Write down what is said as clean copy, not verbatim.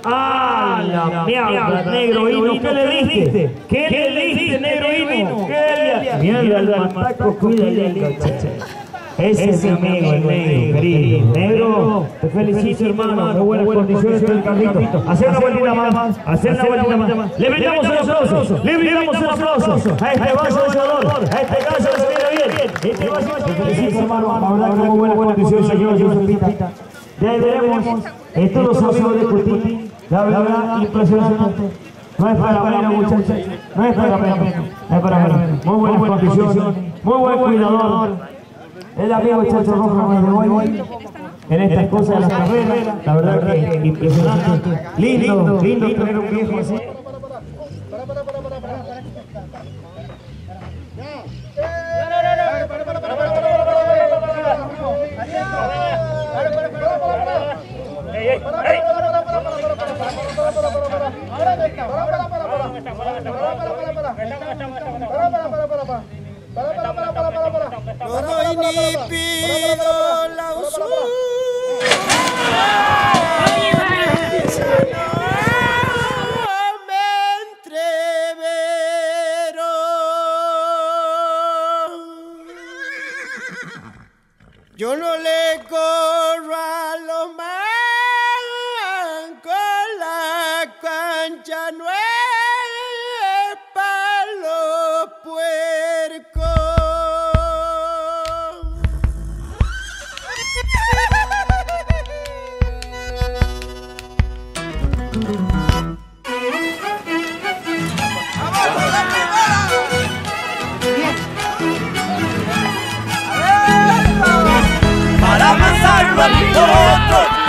¡Ah, la mierda, negro hino! ¿Qué le diste? ¿Qué le diste, negro hino? ¿Qué le diste? Mierda, el mataco, cuídale. Ese es mi amigo, el negro, querido. Negro, te felicito, hermano. Muy buenas condiciones del carrito. Hacer una vueltita más. Hacer una vueltita más. Le brindamos un aplauso. Le brindamos un aplauso. A este vaso de dolor. A este caso se viene bien. Este vaso te felicito, hermano. La verdad que muy buenas condiciones, señor Josepita. Ya veremos. Esto lo sabemos discutir. La verdad, impresionante. No es para menos, muchachos. No es para menos. No es para menos. Muy buenas condiciones. Muy buen cuidador. El amigo Chacho Rojo de hoy en estas cosas de las carreras, la verdad que impresionante. Lindo tener un viejo así. No doy ni pido la usura. Me entrevero. Yo no le corro a los mancos, la cancha no es para los puercos. Para amasarlo al otro.